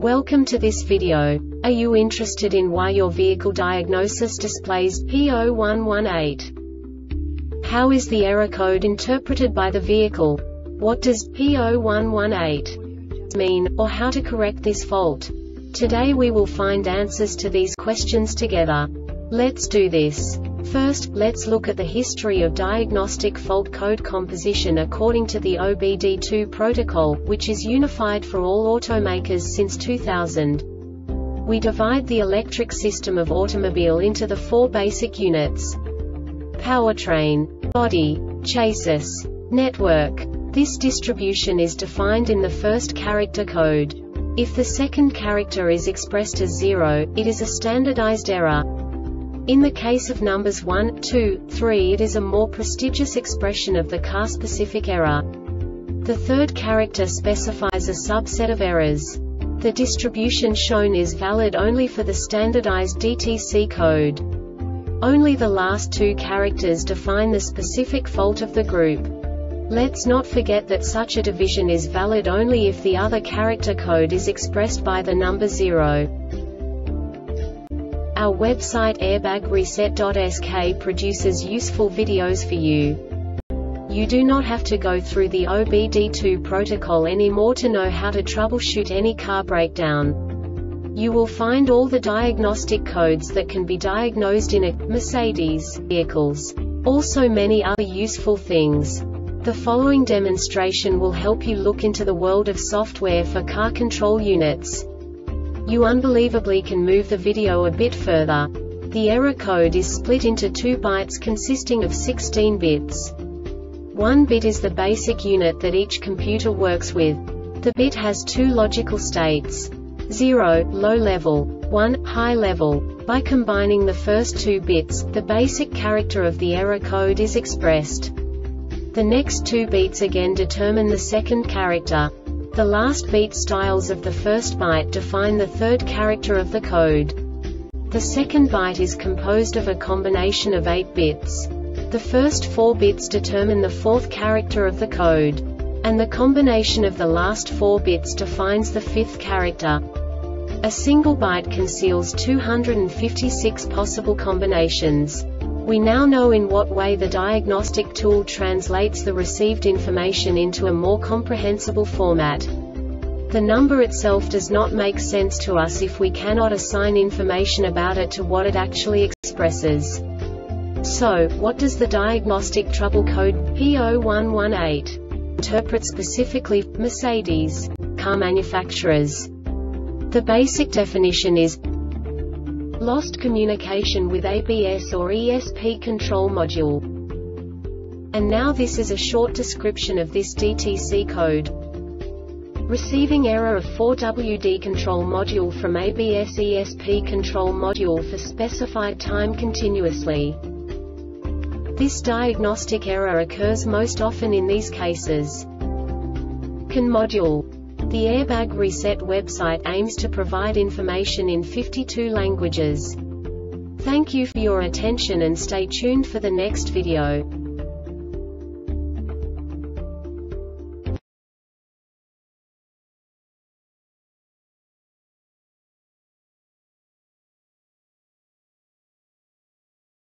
Welcome to this video. Are you interested in why your vehicle diagnosis displays P0118? How is the error code interpreted by the vehicle? What does P0118 mean, or how to correct this fault? Today we will find answers to these questions together. Let's do this. First, let's look at the history of diagnostic fault code composition according to the OBD2 protocol, which is unified for all automakers since 2000. We divide the electric system of automobile into the four basic units: powertrain, body, chassis, network. This distribution is defined in the first character code. If the second character is expressed as 0, it is a standardized error. In the case of numbers 1, 2, 3, it is a more prestigious expression of the car-specific error. The third character specifies a subset of errors. The distribution shown is valid only for the standardized DTC code. Only the last two characters define the specific fault of the group. Let's not forget that such a division is valid only if the other character code is expressed by the number 0. Our website airbagreset.sk produces useful videos for you. You do not have to go through the OBD2 protocol anymore to know how to troubleshoot any car breakdown. You will find all the diagnostic codes that can be diagnosed in a Mercedes vehicles. Also many other useful things. The following demonstration will help you look into the world of software for car control units. You unbelievably can move the video a bit further. The error code is split into 2 bytes consisting of 16 bits. 1 bit is the basic unit that each computer works with. The bit has 2 logical states: 0, low level, 1, high level. By combining the first 2 bits, the basic character of the error code is expressed. The next 2 beats again determine the second character. The last beat styles of the first byte define the third character of the code. The second byte is composed of a combination of 8 bits. The first 4 bits determine the fourth character of the code. And the combination of the last 4 bits defines the fifth character. A single byte conceals 256 possible combinations. We now know in what way the diagnostic tool translates the received information into a more comprehensible format. The number itself does not make sense to us if we cannot assign information about it to what it actually expresses. So, what does the diagnostic trouble code P0118 interpret specifically for Mercedes car manufacturers? The basic definition is lost communication with ABS or ESP control module. And now this is a short description of this DTC code. Receiving error of 4WD control module from ABS ESP control module for specified time continuously. This diagnostic error occurs most often in these cases. CAN module. The Airbag Reset website aims to provide information in 52 languages. Thank you for your attention and stay tuned for the next video.